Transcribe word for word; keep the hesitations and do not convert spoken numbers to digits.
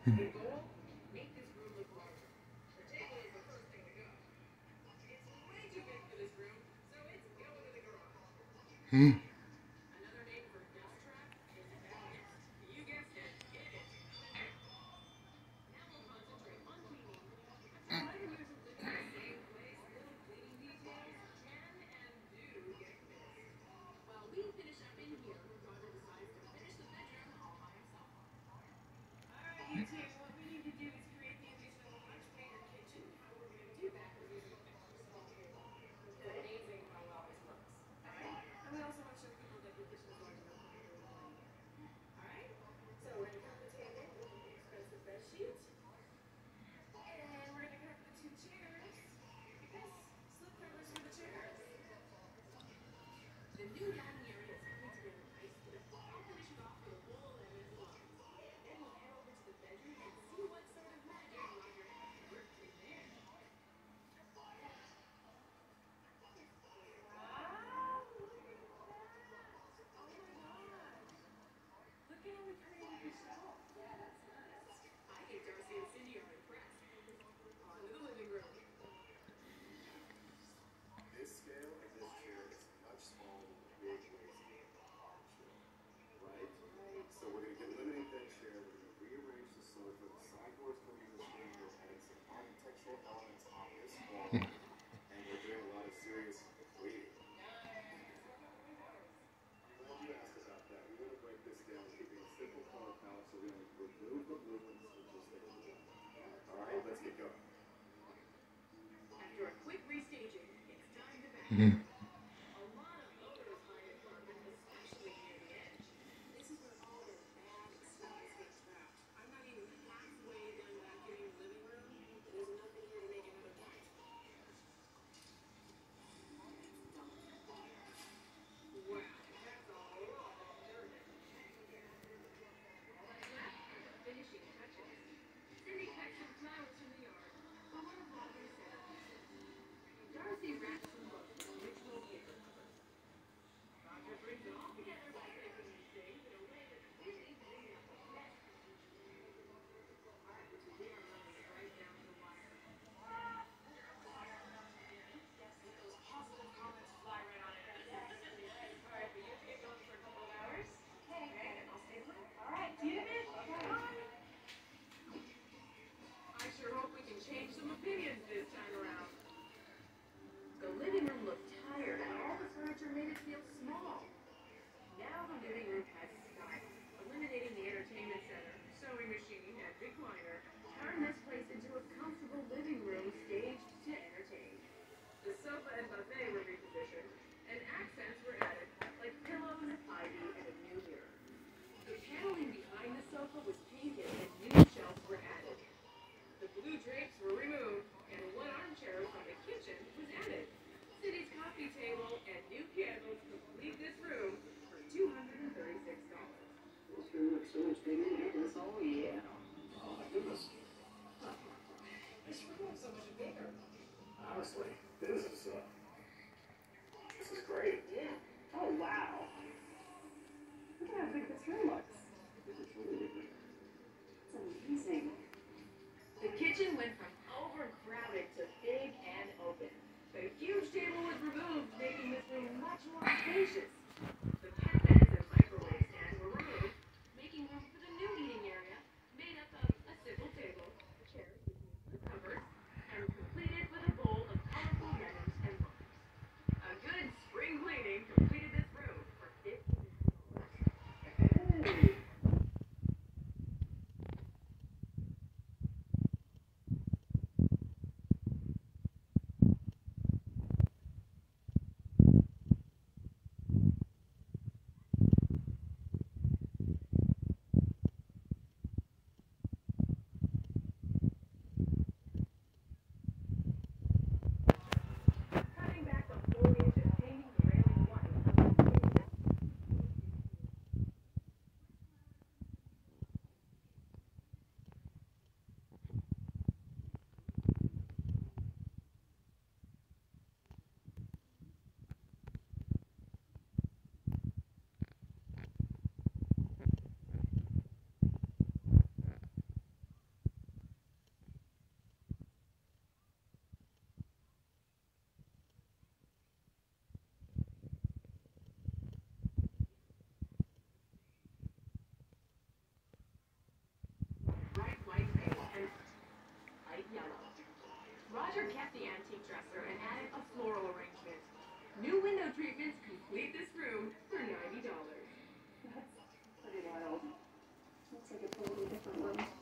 Hmm. Hmm. Honestly, this is uh, this is great. Yeah. Oh, wow. Look at how big this room looks. It's amazing. The kitchen went from overcrowded to big and open. The huge table was removed, making this room much more spacious. The pet beds and microwave stand were removed, making room for the new eating area, made up of a simple table, a chair, cupboards, and completed with a bowl of colorful lemon Roger kept the antique dresser and added a floral arrangement. New window treatments complete this room for ninety dollars. That's pretty wild. Looks like a totally different room.